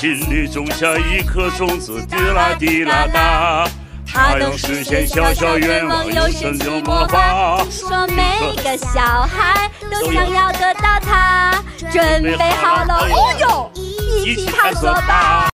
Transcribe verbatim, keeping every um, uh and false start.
心里种下一颗种子，滴啦滴啦哒。它能实现小小愿望，有神有魔法。 说每个小孩都想要得到它，准备好了，哦哟，一起探索吧！